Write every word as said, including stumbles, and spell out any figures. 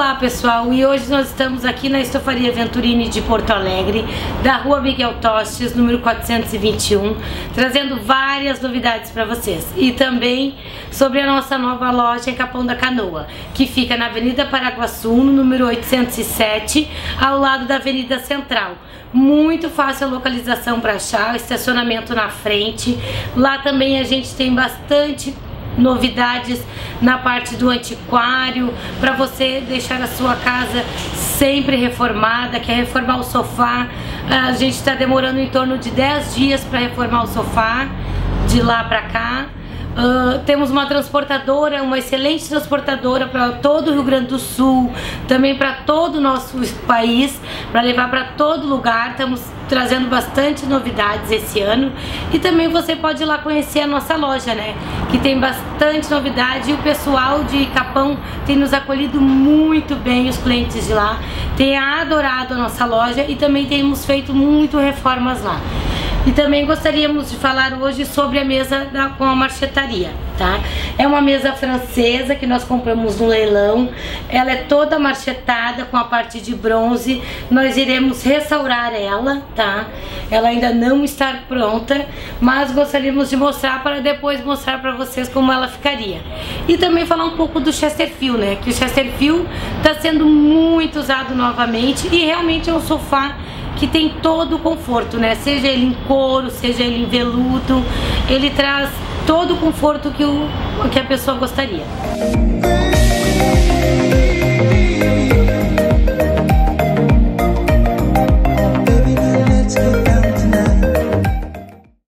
Olá pessoal, e hoje nós estamos aqui na Estofaria Venturini de Porto Alegre, da rua Miguel Tostes, número quatrocentos e vinte e um, trazendo várias novidades para vocês. E também sobre a nossa nova loja em Capão da Canoa, que fica na Avenida Paraguaçu, no número oitocentos e sete, ao lado da Avenida Central. Muito fácil a localização para achar, estacionamento na frente. Lá também a gente tem bastante novidades na parte do antiquário, para você deixar a sua casa sempre reformada. Quer reformar o sofá, a gente está demorando em torno de dez dias para reformar o sofá de lá para cá. Uh, temos uma transportadora, uma excelente transportadora para todo o Rio Grande do Sul, também para todo o nosso país, para levar para todo lugar. Estamos trazendo bastante novidades esse ano, e também você pode ir lá conhecer a nossa loja, né, que tem bastante novidade, e o pessoal de Capão tem nos acolhido muito bem, os clientes de lá têm adorado a nossa loja, e também temos feito muito reformas lá. E também gostaríamos de falar hoje sobre a mesa da, com a marchetaria, tá? É uma mesa francesa que nós compramos no leilão. Ela é toda marchetada com a parte de bronze. Nós iremos restaurar ela, tá? Ela ainda não está pronta, mas gostaríamos de mostrar para depois mostrar para vocês como ela ficaria. E também falar um pouco do Chesterfield, né? Que o Chesterfield está sendo muito usado novamente, e realmente é um sofá que tem todo o conforto, né? Seja ele em couro, seja ele em veludo, ele traz todo o conforto que, o, que a pessoa gostaria.